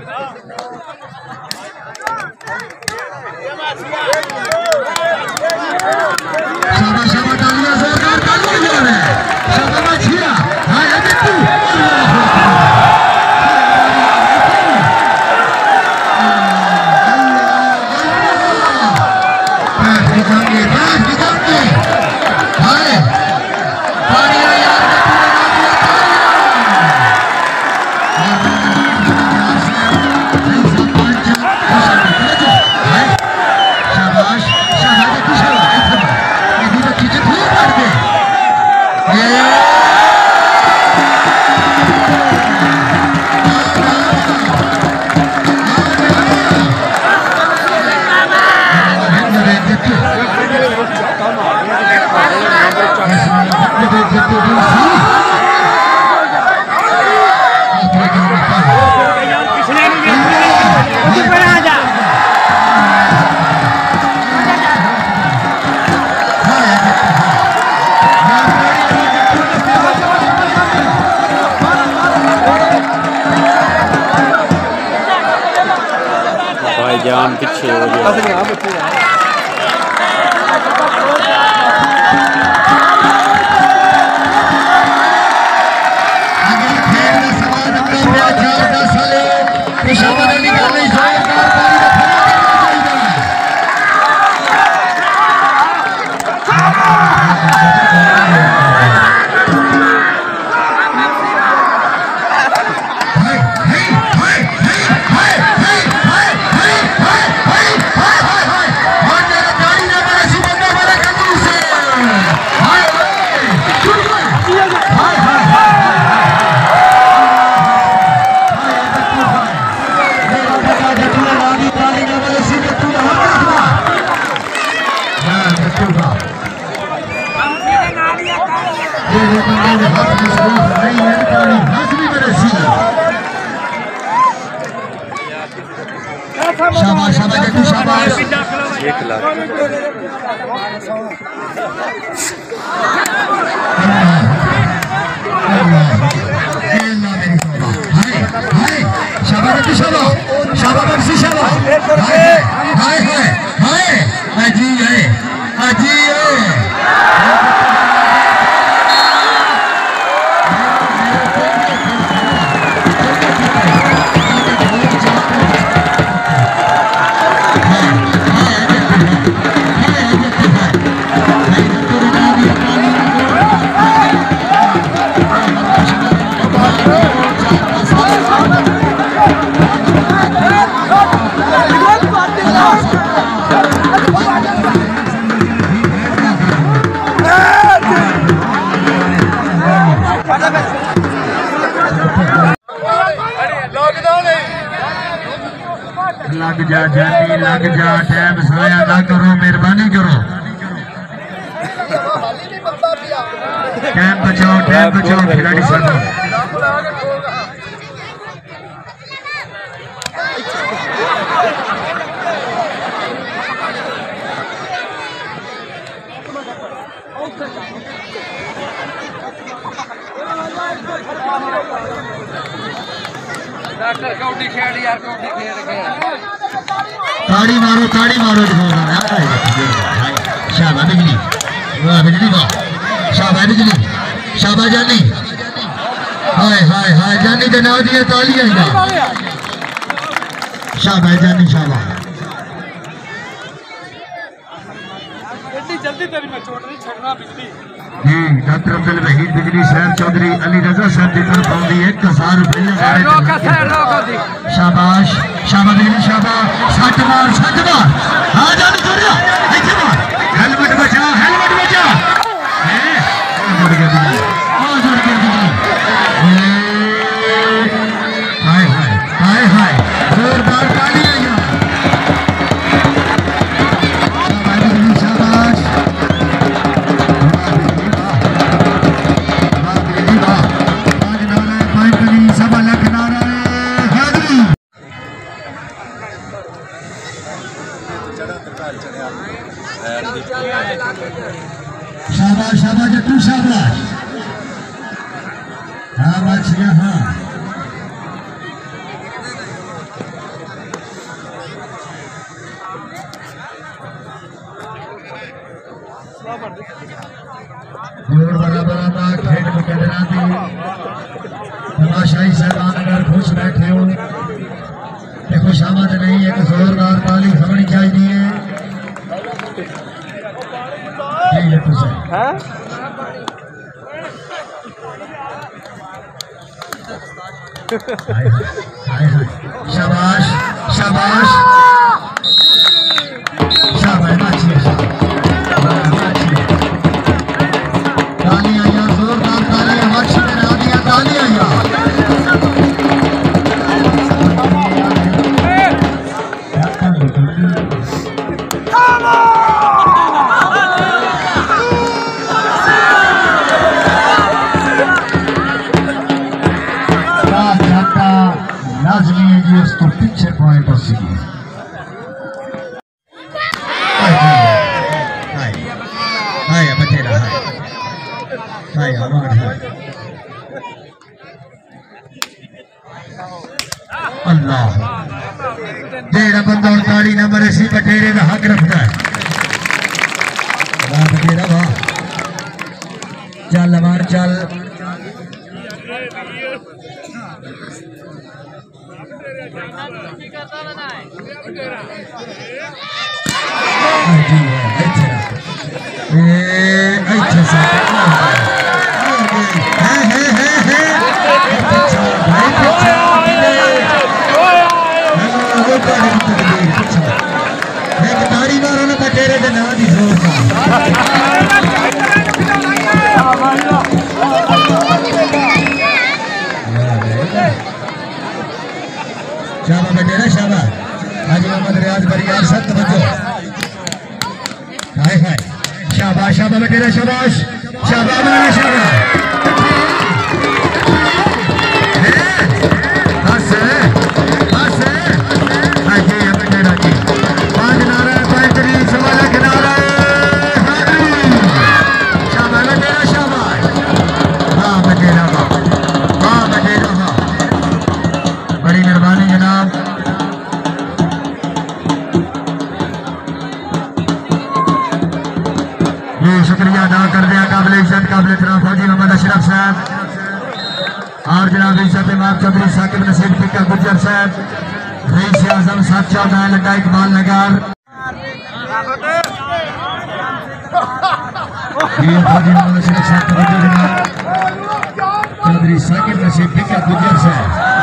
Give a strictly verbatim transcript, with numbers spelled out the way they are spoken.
शाबाश शाबाश तालियां जोरदार तालियां जो है शाबाश छिया हां ये तू जान पीछे हो गया शाबाश शाबाश जट्टू शाबाश एक लाख शाबाश जट्टू शाबाश शाबाश बख्शी शाबाश हाय हाय हाय अजी है अजी है लग जा जानी लग जा टाइम साया ना करो मेहरबानी करो टाइम बचाओ टाइम बचाओ खिलाड़ी साहब ताड़ी मारो ताड़ी मारो शाबाश बिजली वाह बिजली वाह शाबाश बिजली शाबाश जानी हाय हाय हाय जानी के नाम दिए तालियां शाबाश जानी शाबाश जल्दी तेरी मैं छोड़ नहीं छोड़ना बिजली जी डॉक्टर अब्दुल वहीद बिजली शहर चौधरी अली रजा साहब की तरफ आउंदी एक हजार रुपये शाबाश शाबाश बिजली शाबाश सट मार सट मार हाँ जानी छोड़ हेलमेट बचा हेलमेट बचा हाय हाय हाय हाय जोरदार तालियां शाबाश शाबाश जट्टू शाबाश हाँ बच गया हाँ जोड़ वाला बराबर खेल मुकदरा दी तमाशाई साहबान अगर खुश बैठे हो ये खुशामद नहीं है कि जोरदार ताली होनी चाहिए नहीं है खुश है शाबाश शाबाश शाबाश अच्छी तालियां यार जोरदार तालियां हर्ष ने ना दिया तालियां यार लाजमी है जी उसको पीछे पॉइंट और सीधी हाय बतेरा हाय हाय आवाज हाय अल्लाह जेड़ा बंदा उनताली नंबर इसी बटेरे का हक रखता है वाह बटेरा वाह चल अमार चल तारी मारो ना बटेरे के ना दी जोर का शाबा बटेरा शाबा हाजी मोहम्मद रियाज बरियार सख्त बच्चों हाय हाय शाबा शाबा बटेरा शाबाश शाबा बना शाबा बस बस हाजी बटेरा जी पांच नारा पैंतीस वाला किनारा शाबा बटेरा शाबाश वाह बटेरा वाह वाह बटेरा वाह बड़ी मेहरबानी जनाब ये शुक्रिया अदा कर दिया काबिल इज्जत काबिल एहतराम फौजी मोहम्मद अशरफ साहब और जनाब इज्जत इमाम चौधरी साकिब नसीब फिक्र गुजर साहब रईस आजम साहब चौदह लगा इकबाल नगर ये फौजी मोहम्मद अशरफ साहब चौधरी साकिब नसीब फिक्र गुजर साहब